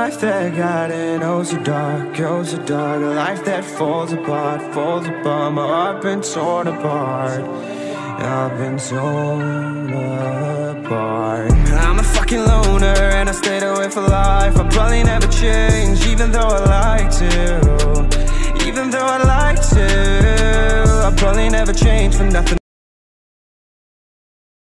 life that got in oh so dark, oh so dark. A life that falls apart, falls apart. My heart been torn apart, I've been torn apart. I'm a fucking loner and I stayed away for life. I'll probably never change, even though I like to. Even though I like to, I'll probably never change for nothing.